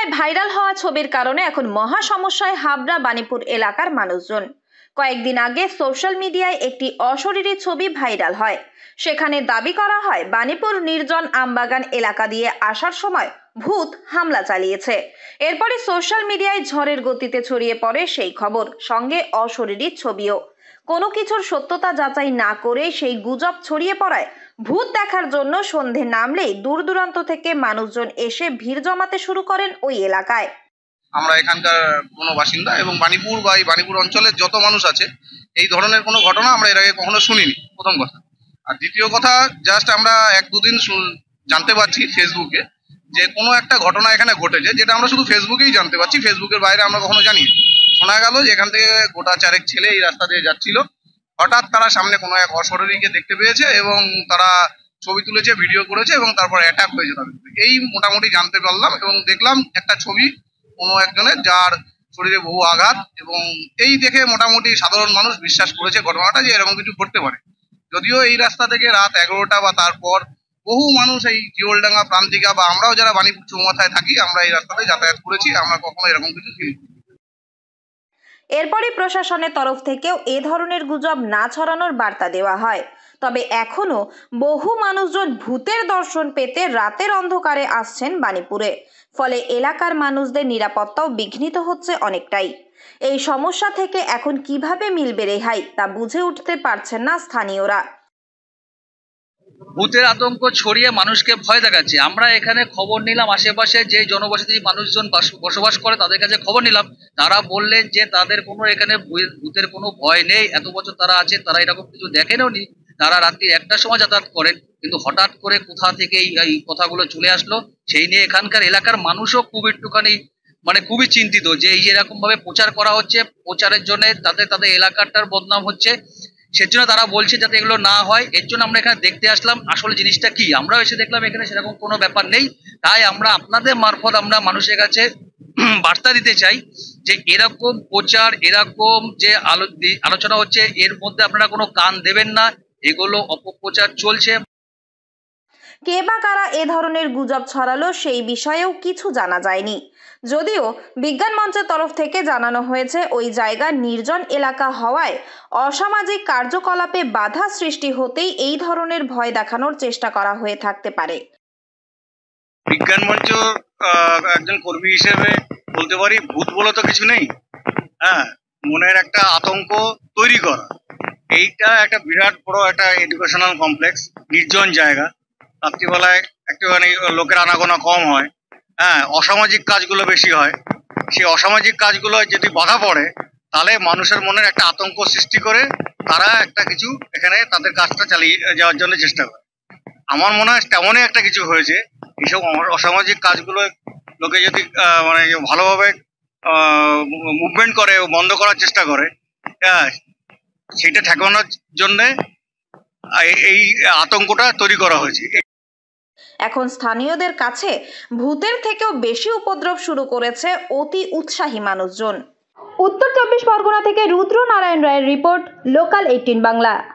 মিডিয়ায় ভাইরাল হওয়া ছবির কারণে এখন মহা সমস্যায় হাবড়া বাণীপুর এলাকার মানুষজন। কয়েকদিন আগে সোশ্যাল মিডিয়ায় একটি অশরীরী ছবি ভাইরাল হয়। সেখানে দাবি করা হয় বাণীপুর নির্জন আমবাগান এলাকা দিয়ে আসার সময় ভূত হামলা চালিয়েছে। এরপরে সোশ্যাল মিডিয়ায় ঝড়ের গতিতে ছড়িয়ে পড়ে সেই খবর, সঙ্গে অশরীরী ছবিও। কোনো কিছুর সত্যতা যাচাই না করে সেই গুজব ছড়িয়ে পড়ায় ভূত দেখার জন্য সন্ধে নামলেই দূর দূরান্ত থেকে মানুষজন এসে ভিড় জমাতে শুরু করেন ওই এলাকায়। আমরা এখানকার কোনো বাসিন্দা এবং বাণীপুর বা এই বাণীপুর অঞ্চলের যত মানুষ আছে এই ধরনের কোনো ঘটনা আমরা এর আগে কখনো শুনিনি, প্রথম কথা। আর দ্বিতীয় কথা, জাস্ট আমরা এক দুদিন জানতে পারছি ফেসবুকে যে কোনো একটা ঘটনা এখানে ঘটেছে, যেটা আমরা শুধু ফেসবুকেই জানতে পারছি, ফেসবুকের বাইরে আমরা কখনো জানি। শোনা গেল যে এখান থেকে গোটা চারেক ছেলে এই রাস্তা দিয়ে যাচ্ছিল, হঠাৎ তারা সামনে কোনো এক অশরীরীকে দেখতে পেয়েছে এবং তারা ছবি তুলেছে, ভিডিও করেছে এবং তারপর অ্যাটাক হয়েছে তাদের। এই মোটামুটি জানতে পারলাম এবং দেখলাম একটা ছবি কোনো একজনের, যার শরীরে বহু আঘাত, এবং এই দেখে মোটামুটি সাধারণ মানুষ বিশ্বাস করেছে ঘটনাটা যে এরকম কিছু ঘটতে পারে। যদিও এই রাস্তা থেকে রাত 11টা বা তারপর বহু মানুষ এই জিওলডাঙ্গা, প্রান্তিকা বা আমরাও যারা বাণীপুর চৌমাথায় থাকি আমরা এই রাস্তাতে যাতায়াত করেছি, আমরা কখনো এরকম কিছু ফিল করি। এরপরই প্রশাসনের তরফ থেকেও এ ধরনের গুজব না ছড়ানোর বার্তা দেওয়া হয়। তবে এখনো বহু মানুষজন ভূতের দর্শন পেতে রাতের অন্ধকারে আসছেন বাণীপুরে। ফলে এলাকার মানুষদের নিরাপত্তাও বিঘ্নিত হচ্ছে অনেকটাই। এই সমস্যা থেকে এখন কিভাবে মিলবে রেহাই তা বুঝে উঠতে পারছেন না স্থানীয়রা। ভূতের আতঙ্ক ছড়িয়ে মানুষকে ভয় দেখাচ্ছে। আমরা এখানে খবর নিলাম, আশেপাশে যে জনবসতি মানুষজন বসবাস করে তাদের কাছে খবর নিলাম, তারা বললেন যে তাদের কোনো এখানে ভূতের কোনো ভয় নেই, এত বছর তারা আছে, তারা এরকম কিছু দেখেনও নি। তারা রাত্রি 1টার সময় যাতায়াত করেন, কিন্তু হঠাৎ করে কোথা থেকে এই কথাগুলো চলে আসলো সেই নিয়ে এখানকার এলাকার মানুষও খুব একটুখানি খুবই চিন্তিত যে এই এরকম ভাবে প্রচার করা হচ্ছে, প্রচারের জন্য তাদের এলাকাটার বদনাম হচ্ছে। সেজন্য তারা বলছে যাতে এগুলো না হয়, এর জন্য আমরা এখানে দেখতে আসলাম আসলে জিনিসটা কি। আমরাও এসে দেখলাম এখানে সেরকম কোনো ব্যাপার নেই। তাই আমরা আপনাদের মারফত আমরা মানুষের কাছে বার্তা দিতে চাই যে এরকম প্রচার, এরকম যে আলোচনা হচ্ছে এর মধ্যে আপনারা কোনো কান দেবেন না, এগুলো অপপ্রচার চলছে। কে বা কারা এ ধরনের গুজব ছড়ালো সেই বিষয়েও কিছু জানা যায়নি। যদিও বিজ্ঞান মঞ্চের তরফ থেকে জানানো হয়েছে ওই জায়গা নির্জন এলাকা হওয়ায় অসামাজিক কার্যকলাপে বাধা সৃষ্টি হতেই এই ধরনের ভয় দেখানোর চেষ্টা করা হয়ে থাকতে পারে। বিজ্ঞান মঞ্চ একজন কর্মী হিসেবে বলতে পারি, ভূত বলে তো কিছু নেই। হ্যাঁ, মনের একটা আতঙ্ক তৈরি করা, এইটা একটা বিরাট বড় একটা এডুকেশনাল কমপ্লেক্স, নির্জন জায়গা, রাত্রিবেলায় একটুখানি লোকের আনাগোনা কম হয়। হ্যাঁ, অসামাজিক কাজগুলো বেশি হয়। সেই অসামাজিক কাজগুলো যদি বাধা পড়ে তাহলে মানুষের মনের একটা আতঙ্ক সৃষ্টি করে তারা একটা কিছু এখানে তাদের কাজটা চালিয়ে যাওয়ার জন্য চেষ্টা করে। আমার মনে হয় তেমনই একটা কিছু হয়েছে। এইসব অসামাজিক কাজগুলো লোকে যদি ভালোভাবে মুভমেন্ট করে, বন্ধ করার চেষ্টা করে, হ্যাঁ, সেটা ঠেকানোর জন্য এই আতঙ্কটা তৈরি করা হয়েছে। এখন স্থানীয়দের কাছে ভূতের থেকেও বেশি উপদ্রব শুরু করেছে অতি উৎসাহী মানুষজন। উত্তর 24 পরগনা থেকে রুদ্র নারায়ণ রায়ের রিপোর্ট, লোকাল 18 বাংলা।